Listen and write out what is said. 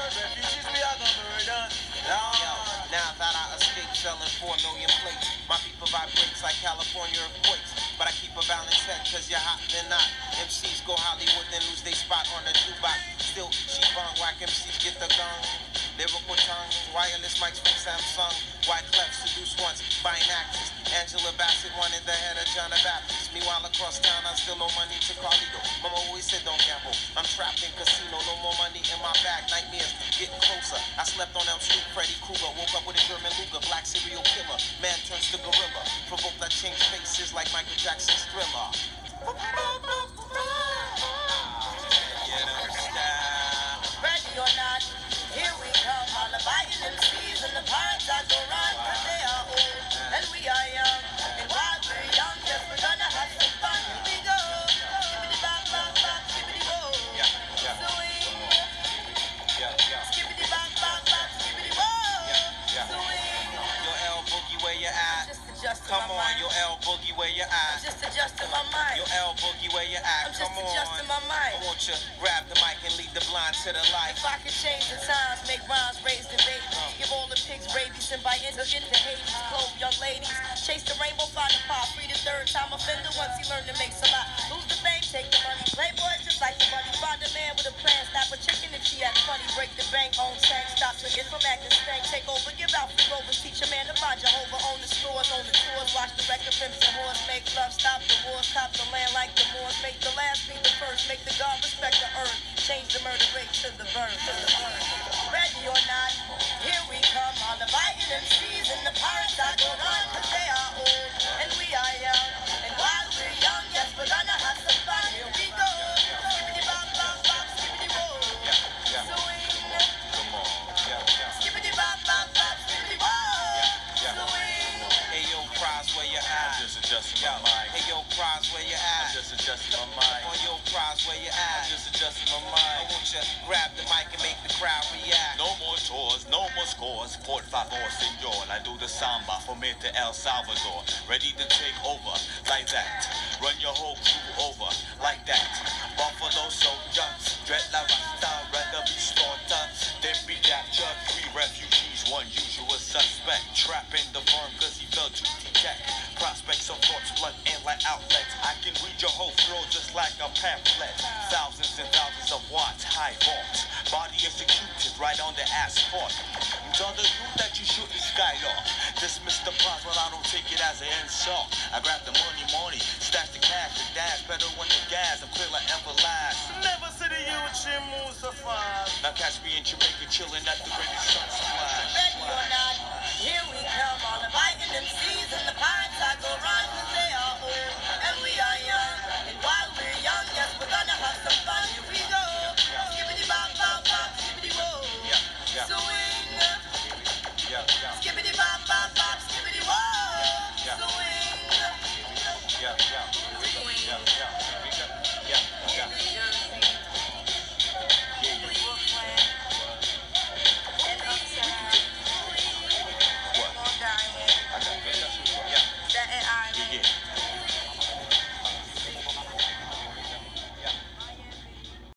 refugees we are gonna murder. Yo, now that I escaped selling 4 million plates, my people vibrates like California earthquakes. But I keep a balanced head cause you're hot than not. MCs go Hollywood then lose their spot on the jukebox. Still, she bung, whack MCs get the gun. Lyrical tongue, wireless mics from Samsung. White clef seduce once, buying actors. Angela Bassett wanted the head of John the Baptist. Meanwhile across town I still owe money to Carlito. Mama always said don't gamble. I'm trapped in casino, no more money in my bag. Nightmares getting closer. I slept on Elm Street, Freddy Krueger. Woke up with a German Luger, black serial killer. Man turns to gorilla. Provoked I change faces like Michael Jackson's Thriller. Ready or not, here we come. All the biting MCs and the parts that go run. Cause they are old and we are young. And while we're young, yes, we're gonna have some fun. Here we go. Skibbity bop bop bop, skibbity whoa. Swing. Skibbity bop bop bop, skibbity whoa. Swing. Yo, L Boogie, where you at? Come on, yo, L Boogie, where you at? I'm just adjusting my mind. Yo, L Boogie, where you at? I'm just adjusting my mind. I want you grab the mic and lead the blind to the light. If I could change the times, make rhymes, raise the babies, give all the pigs rabies, and by into Hades, clothe young ladies, chase the rainbow, find the pop, free the third time offender once he learned to make a lot. Lose the fame, take the money, playboy just like the money, find a man with a plan, snap a chicken if she acts funny, break the bank, own tank, stop tricking from acting stank, take over, give out free rovers, teach a man to mind Jehovah, own the stores, own the tours, watch the record, pimps and whores, make love, stop the wars, cop the land like the Moors, make the last be the first, make the God respect the earth, change the murder rate to the burn. Ready or not, here we come, all the biting MCs and the pirates that go run, cause they are old and we are young, and while we're young, yes, we're gonna have some fun, here we go, skibbity bop bop bop, skibbity whoa, swing, skibbity bop bop bop, skibbity whoa, swing. Hey yo, Prize, where you at? I'm just adjusting my mind. Hey yo, Prize, where you at? I'm just adjusting my mind. Oh yo, Prize, where you at? I'm just adjusting my I mind. want you grab the mic and make the crowd react. No more tours, no more scores. Por favor, senor. I do the samba from here to El Salvador. Ready to take over like that. Run your whole crew over like that. Buffalo soldier, dread la rasta, rather be slaughter than be captured. 3 refugees, 1 usual suspect. Trapping the firm cause he fell to detect. Prospects of thoughts, blood and light outlets. I can read your whole throat just like a pamphlet. Thousands and thousands of watts, high vaults. Body executed right on the asphalt. You tell the truth that you shouldn't skylark. Dismiss the prize, well I don't take it as an insult. I grab the money, stash the cash, the dash, better when the gas. I'm clear like everlast. Never see the youth in Mustafa. Now catch me in Jamaica chilling at the greatest sun splash. Ready or not, here we come, all the biting MCs and the pirates.